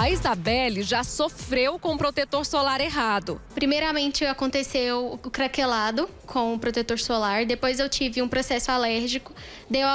A Isabelle já sofreu com o protetor solar errado. Primeiramente aconteceu o craquelado com o protetor solar, depois eu tive um processo alérgico, deu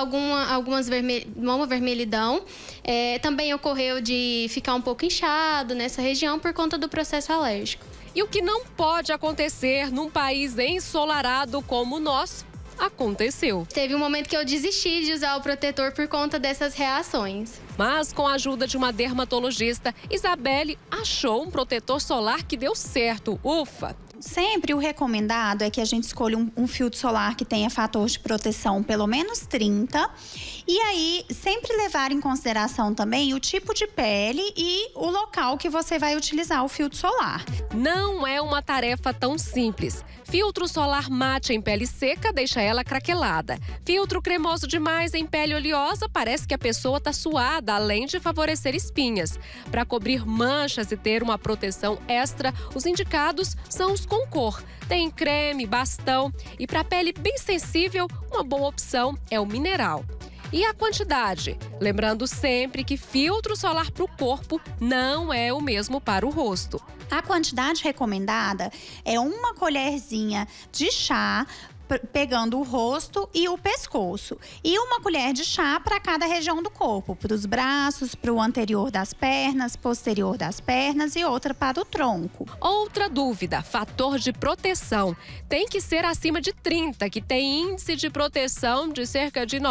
uma vermelhidão. Também ocorreu de ficar um pouco inchado nessa região por conta do processo alérgico. E o que não pode acontecer num país ensolarado como o nosso, aconteceu. Teve um momento que eu desisti de usar o protetor por conta dessas reações. Mas com a ajuda de uma dermatologista, Isabelle achou um protetor solar que deu certo. Ufa! Sempre o recomendado é que a gente escolha um filtro solar que tenha fator de proteção pelo menos 30. E aí, sempre levar em consideração também o tipo de pele e o local que você vai utilizar o filtro solar. Não é uma tarefa tão simples. Filtro solar mate em pele seca deixa ela craquelada. Filtro cremoso demais em pele oleosa parece que a pessoa está suada, além de favorecer espinhas. Para cobrir manchas e ter uma proteção extra, os indicados são os com cor. Tem creme, bastão e para pele bem sensível, uma boa opção é o mineral. E a quantidade? Lembrando sempre que filtro solar para o corpo não é o mesmo para o rosto. A quantidade recomendada é uma colherzinha de chá, pegando o rosto e o pescoço. E uma colher de chá para cada região do corpo. Para os braços, para o anterior das pernas, posterior das pernas e outra para o tronco. Outra dúvida, fator de proteção. Tem que ser acima de 30, que tem índice de proteção de cerca de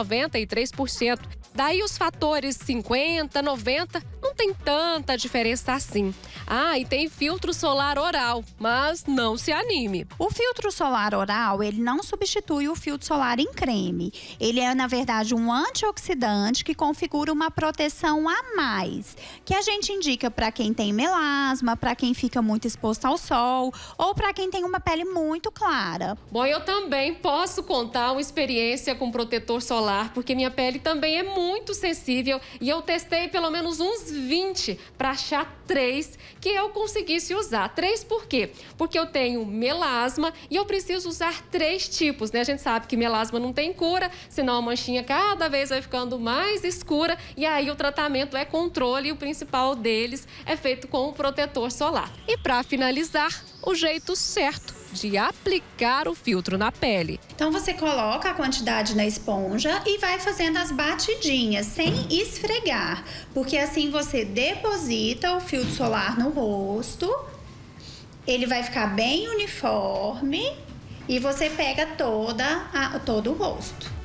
93%. Daí os fatores 50, 90, não tem tanta diferença assim. E tem filtro solar oral, mas não se anime. O filtro solar oral, ele não substitui o filtro solar em creme. Ele é, na verdade, um antioxidante que configura uma proteção a mais, que a gente indica para quem tem melasma, para quem fica muito exposto ao sol ou para quem tem uma pele muito clara. Bom, eu também posso contar uma experiência com protetor solar, porque minha pele também é muito sensível e eu testei pelo menos uns 20 para achar 3 que eu conseguisse usar. 3 por quê? Porque eu tenho melasma e eu preciso usar 3 tipos, né? A gente sabe que melasma não tem cura, senão a manchinha cada vez vai ficando mais escura e aí o tratamento é controle e o principal deles é feito com o protetor solar. E para finalizar, o jeito certo de aplicar o filtro na pele. Então você coloca a quantidade na esponja e vai fazendo as batidinhas, sem esfregar, porque assim você deposita o filtro solar no rosto, ele vai ficar bem uniforme e você pega todo o rosto.